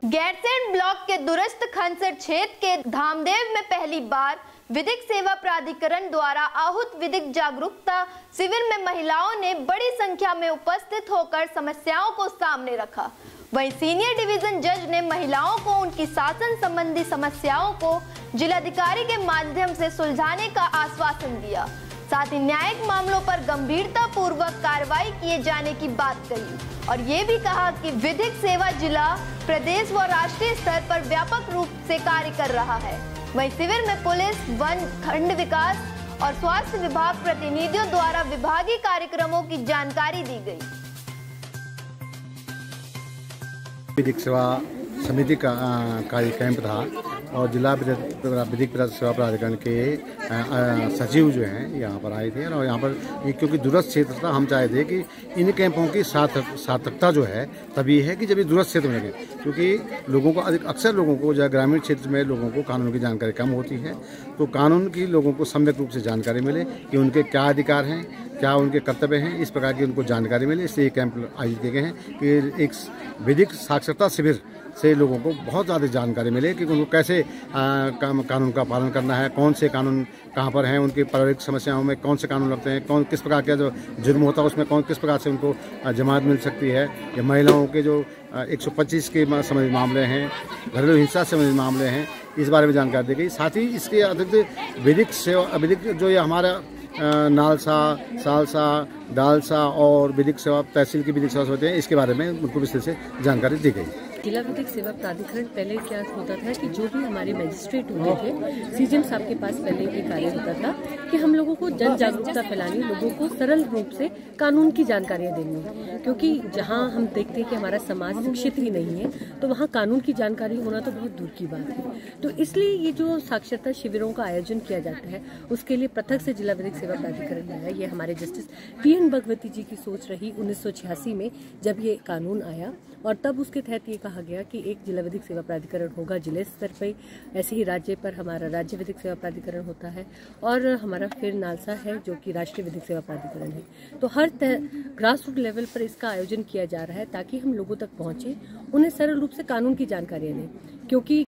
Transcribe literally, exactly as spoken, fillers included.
Gairsain block के दूरस्थ खनसर क्षेत्र के धामदेव में पहली बार विधिक सेवा प्राधिकरण द्वारा आहूत विधिक जागरूकता शिविर में महिलाओं ने बड़ी संख्या में उपस्थित होकर समस्याओं को सामने रखा। वहीं सीनियर डिवीजन जज ने महिलाओं को उनकी शासन संबंधी समस्याओं को जिलाधिकारी के माध्यम से सुलझाने का आश्वासन दिया। साथ ही न्यायिक मामलों पर गंभीरता पूर्वक कार्रवाई किए जाने की बात कही और ये भी कहा कि विधिक सेवा जिला, प्रदेश व राष्ट्रीय स्तर पर व्यापक रूप से कार्य कर रहा है। वहीं शिविर में पुलिस, वन, खंड विकास और स्वास्थ्य विभाग प्रतिनिधियों द्वारा विभागीय कार्यक्रमों की जानकारी दी गई। विधिक सेवा समिति का कार्य कैंप था और जिला विधिक सेवा प्राधिकरण के सचिव जो हैं यहाँ पर आए थे और यहाँ पर क्योंकि दूरस्थ क्षेत्र था, हम चाहे थे कि इन कैंपों की सार्थक सार्थकता जो है तभी है कि जब ये दूरस्थ क्षेत्र में लगे, क्योंकि लोगों को अधिक अक्सर लोगों को जो ग्रामीण क्षेत्र में लोगों को कानून की जानकारी कम होती है, तो कानून की लोगों को सम्यक रूप से जानकारी मिले कि उनके क्या अधिकार हैं, क्या उनके कर्तव्य हैं, इस प्रकार की उनको जानकारी मिले। इसलिए ये कैंप आयोजित किए गए हैं कि एक विधिक साक्षरता शिविर से लोगों को बहुत ज़्यादा जानकारी मिले कि उनको कैसे आ, कानून का पालन करना है, कौन से कानून कहाँ पर हैं, उनकी पारिवारिक समस्याओं में कौन से कानून लगते हैं, कौन किस प्रकार का जो जुर्म होता है उसमें कौन किस प्रकार से उनको जमानत मिल सकती है, या महिलाओं के जो एक सौ पच्चीस के संबंधित मामले हैं, घरेलू हिंसा से संबंधित मामले हैं, इस बारे में जानकारी दी गई। साथ ही इसके अतिरिक्त विधिक सेवा विधिक जो ये हमारा नालसा, सालसा, डालसा और विधिक सेवा तहसील की विधिक सेवा होते हैं, इसके बारे में उनको विस्तृत से जानकारी दी गई। जिला विधिक सेवा प्राधिकरण पहले क्या होता था कि जो भी हमारे मजिस्ट्रेट होते थे, सीजीएम साहब के पास पहले ये कार्य होता था कि हम लोगों को जन जागरूकता फैलानी, लोगों को सरल रूप से कानून की जानकारियां देनी, क्योंकि जहां हम देखते हैं कि हमारा समाज शिक्षित ही नहीं है, तो वहां कानून की जानकारी होना तो बहुत दूर की बात है। तो इसलिए ये जो साक्षरता शिविरों का आयोजन किया जाता है, उसके लिए पृथक से जिला विधिक सेवा प्राधिकरण आया। ये हमारे justice P N Bhagwati ji की सोच रही उन्नीस सौ छियासी में, जब ये कानून आया, और तब उसके तहत ये कहा गया कि एक जिला विधिक सेवा प्राधिकरण होगा जिले स्तर पर। ऐसे ही राज्य पर हमारा राज्य विधिक सेवा प्राधिकरण होता है और हमारा फिर नालसा है जो कि राष्ट्रीय विधिक सेवा प्राधिकरण है। तो हर ग्रास रूट लेवल पर इसका आयोजन किया जा रहा है ताकि हम लोगों तक पहुंचे, उन्हें सरल रूप से कानून की जानकारियां दें, क्योंकि